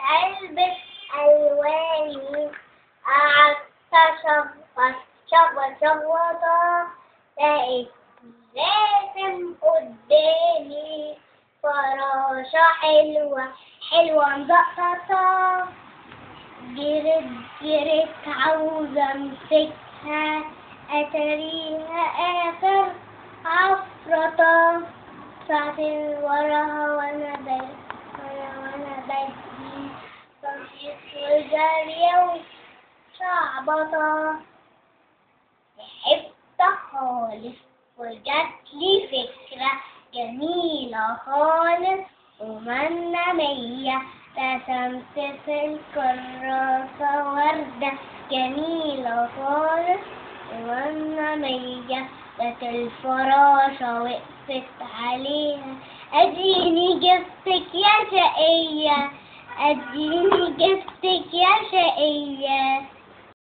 علبة ألواني، قعدت شخبطة لقيت راسم قدامي فراشة حلوة مزقططة. جريت عاوزة امسكها اتاريها اخر عفرطة. طلعت وراها وانا بجري صحيت وجارية وشعبطة. تعبت خالص وجاتلي فكرة جميلة خالص ومنامية، رسمت في الكراسة وردة جميلة خالص ومنامية، جت الفراشة وقفت عليها اديني جبتك يا شقية، اديني جبتك يا شقية.